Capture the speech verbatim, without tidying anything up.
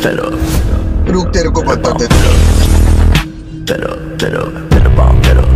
रुक तेरे को बताते Better, better, better bomb, better.